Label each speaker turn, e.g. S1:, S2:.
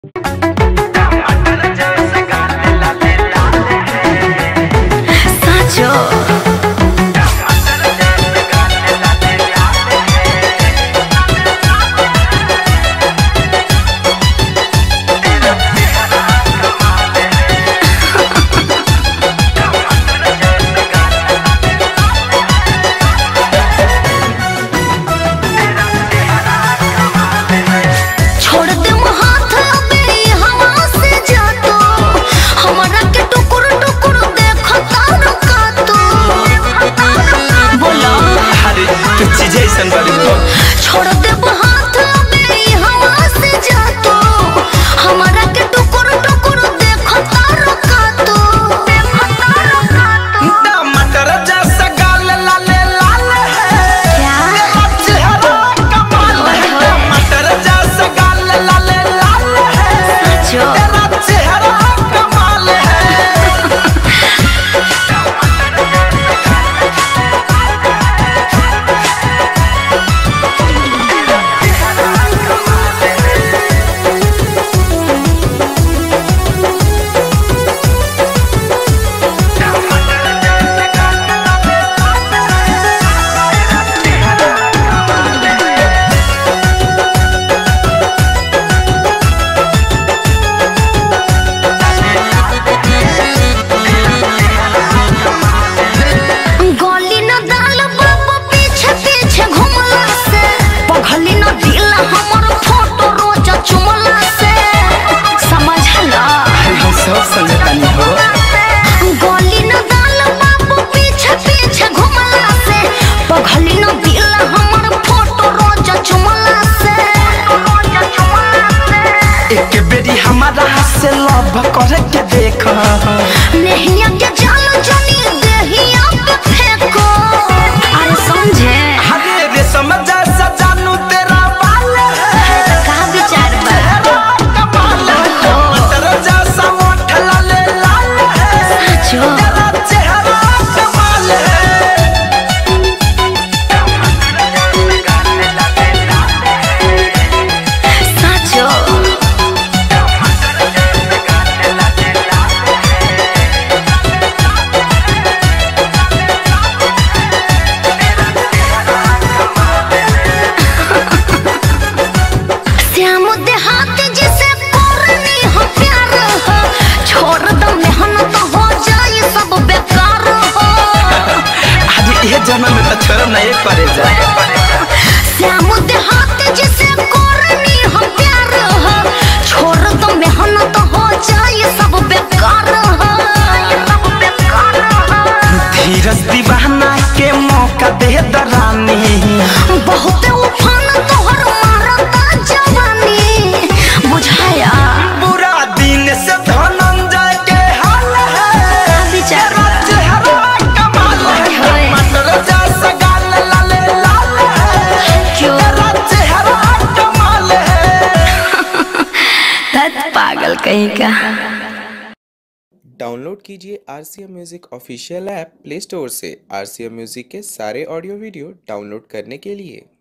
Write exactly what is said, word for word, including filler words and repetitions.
S1: छोड़ दे हाथ में हवा से जा तो हमारा के टुकुर टुकुर देखो तारो का तो देखो तारो का तो
S2: टमाटर जैसा गाल लाल लाल है
S1: क्या
S2: चेहरा कमाल है। टमाटर जैसा गाल लाल लाल है
S1: जो
S2: तेरा चेहरा कमाल है।
S1: गोली न दाल बाबू पीछे पीछे घुमला से पगली न दिल हमर फोटो रोज चुमला से समझला
S2: हम सब संगतनी हो
S1: गोली न दाल बाबू पीछे पीछे घुमला से पगली न दिल हमर फोटो रोज चुमला से रोज चुमला से
S2: एक बेरी हमारा से लव करे के देख
S1: नहिया के जाल जनी देहिया पे फेंको अरे समझे
S2: हरे रेशम जैसा जानू तेरा बाल है
S1: का विचार बा
S2: कमाल है। टमाटर जैसा ओठ लाल लाल है
S1: जो
S2: तेरा चेहरा कमाल है।
S1: साचो श्याम देहाती जिसे करनी हो प्यार हो छोड़ दो मेहनत हो जाए सब बेकार हो
S2: आज ये जन्म में तो छोड़ नहीं करे जाए।
S1: श्याम देहाती जिसे करनी हो प्यार हो छोड़ दो मेहनत हो जाए सब बेकार हो सब बेकार हो
S2: धीरज दीवाना के मौका दे दरानी
S1: बहुत उफान तोहर मारता जवानी बुझाया
S2: बुरा दिन से धनंजय के हाल है
S1: विचार
S2: तेरा चेहरा कमाल है। टमाटर जैसा गाल लाल लाल है
S1: क्यों
S2: तेरा चेहरा कमाल है।
S1: तत पागल कहीं का।
S3: डाउनलोड कीजिए R C M music official app play store से। आर सी एम म्यूजिक के सारे ऑडियो वीडियो डाउनलोड करने के लिए